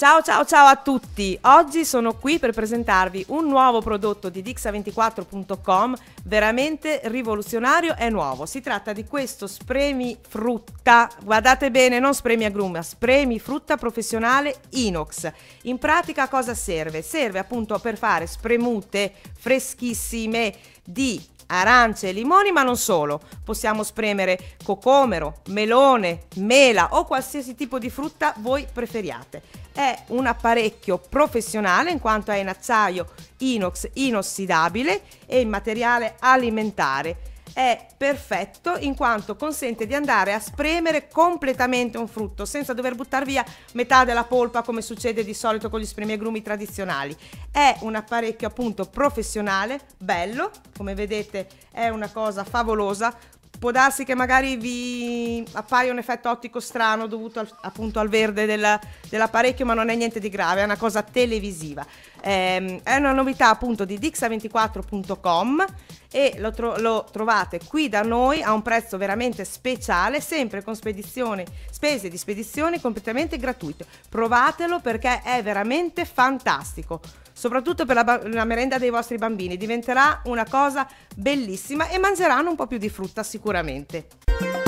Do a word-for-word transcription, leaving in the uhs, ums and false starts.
Ciao ciao ciao a tutti! Oggi sono qui per presentarvi un nuovo prodotto di dixa ventiquattro punto com veramente rivoluzionario e nuovo. Si tratta di questo spremi frutta, guardate bene, non spremi agrume, ma spremi frutta professionale inox. In pratica cosa serve? Serve appunto per fare spremute freschissime di arance e limoni, ma non solo. Possiamo spremere cocomero, melone, mela o qualsiasi tipo di frutta voi preferiate. È un apparecchio professionale in quanto è in acciaio inox inossidabile e in materiale alimentare. È perfetto in quanto consente di andare a spremere completamente un frutto senza dover buttare via metà della polpa come succede di solito con gli spremiagrumi tradizionali. È un apparecchio appunto professionale, bello, come vedete è una cosa favolosa. Può darsi che magari vi appaia un effetto ottico strano dovuto al, appunto al verde del, dell'apparecchio, ma non è niente di grave, è una cosa televisiva. Ehm, è una novità appunto di dixa ventiquattro punto com e lo, tro lo trovate qui da noi a un prezzo veramente speciale, sempre con spedizione, spese di spedizione completamente gratuite. Provatelo perché è veramente fantastico. Soprattutto per la, la merenda dei vostri bambini, diventerà una cosa bellissima e mangeranno un po' più di frutta sicuramente.